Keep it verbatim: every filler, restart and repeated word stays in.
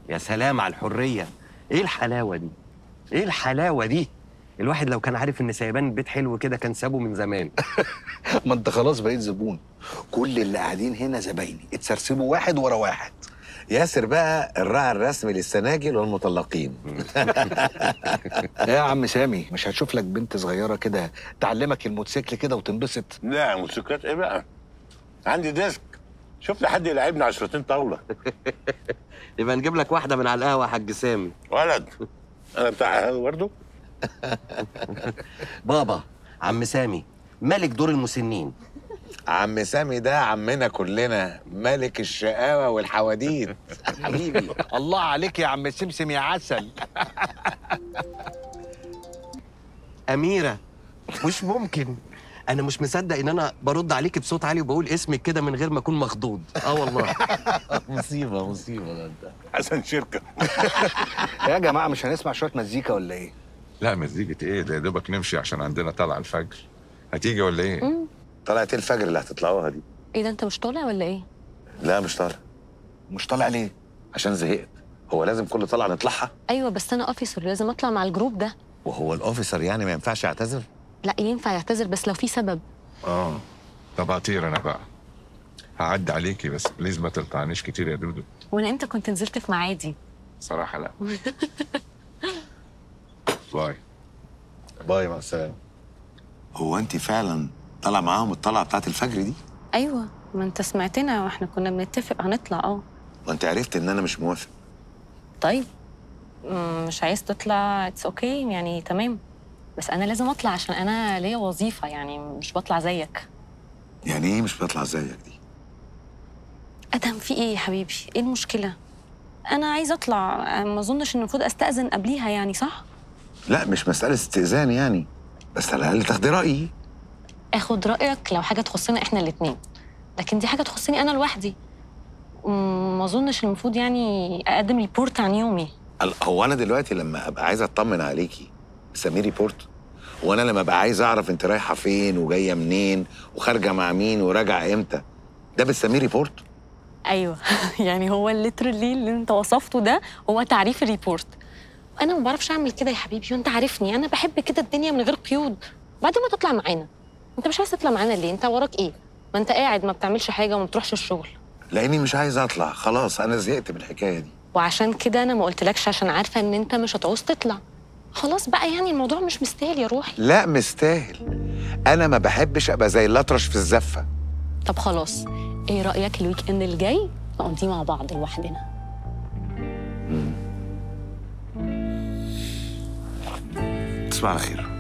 يا سلام على الحريه. ايه الحلاوه دي؟ ايه الحلاوه دي؟ الواحد لو كان عارف ان سيبان البيت حلو كده كان سابه من زمان. ما انت خلاص بقيت زبون. كل اللي قاعدين هنا زبايني اتسرسبوا واحد ورا واحد. ياسر بقى الراعي الرسمي للسناجل والمطلقين. يا عم سامي، مش هتشوف لك بنت صغيره كده تعلمك الموتوسيكل كده وتنبسط؟ لا موتوسيكلات ايه بقى؟ عندي ديسك. شوف لي حد يلعبني عشرتين طاوله. يبقى نجيب لك واحده من على القهوه يا حاج سامي. ولد انا بتاع قهوه برضه. بابا، عم سامي ملك دور المسنين. عم سامي ده عمنا كلنا، ملك الشقاوة والحواديت. حبيبي. الله عليك يا عم سمسم يا عسل. أميرة، مش ممكن. أنا مش مصدق إن أنا برد عليكي بصوت عالي وبقول اسمك كده من غير ما أكون مخضوض. آه والله. مصيبة مصيبة ده أنت. حسن شركة. يا جماعة مش هنسمع شوية مزيكا ولا إيه؟ لا مزيكة إيه؟ ده يا دوبك نمشي عشان عندنا طلع الفجر. هتيجي ولا إيه؟ مم. طلعت إيه الفجر اللي هتطلعوها دي؟ ايه ده، انت مش طالع ولا ايه؟ لا مش طالع. مش طالع ليه؟ عشان زهقت. هو لازم كل طلعة نطلعها؟ ايوه بس انا اوفيسر، لازم اطلع مع الجروب ده. وهو الأوفيسر يعني ما ينفعش يعتذر؟ لا ينفع يعتذر بس لو في سبب. آه طب هطير أنا بقى. هعدي عليكي بس بليز ما تلقعنيش كتير يا دودو. وانا امتى كنت نزلت في معادي؟ صراحة لا. باي. باي مع السلامة. هو أنت فعلا طالعة معاهم الطلعة بتاعت الفجر دي؟ ايوه، ما انت سمعتنا واحنا كنا بنتفق هنطلع. اه وأنت عرفت إن أنا مش موافق. طيب مم، مش عايز تطلع اتس اوكي okay. يعني تمام، بس انا لازم اطلع عشان انا ليا وظيفه، يعني مش بطلع زيك. يعني إيه مش بطلع زيك دي؟ ادهم في ايه يا حبيبي؟ ايه المشكله؟ انا عايزه اطلع، ما اظنش ان المفروض استاذن قبليها يعني، صح؟ لا مش مسألة استئذان يعني، بس على الأقل تاخدي رأيي. اخد رايك لو حاجه تخصنا احنا الاثنين، لكن دي حاجه تخصني انا لوحدي. ما اظنش المفروض يعني اقدم ريبورت عن يومي. هو انا دلوقتي لما ابقى عايز اطمن عليكي بسميه ريبورت؟ وانا لما ابقى عايز اعرف انت رايحه فين وجايه منين وخارجه مع مين وراجعه امتى، ده بتسميه ريبورت؟ ايوه. يعني هو الليترالي اللي انت وصفته ده هو تعريف الريبورت. انا ما بعرفش اعمل كده يا حبيبي، وانت عارفني انا بحب كده الدنيا من غير قيود. بعدين ما تطلع معانا. انت مش عايز تطلع معانا ليه؟ انت وراك ايه؟ ما انت قاعد ما بتعملش حاجه وما بتروحش الشغل. لاني مش عايز اطلع، خلاص انا زهقت من الحكايه دي. وعشان كده انا ما قلتلكش، عشان عارفه ان انت مش هتعوز تطلع. خلاص بقى، يعني الموضوع مش مستاهل يا روحي. لا مستاهل. انا ما بحبش ابقى زي الاطرش في الزفه. طب خلاص، ايه رايك الويك اند الجاي نقضيه مع بعض لوحدنا؟ تصبح على خير.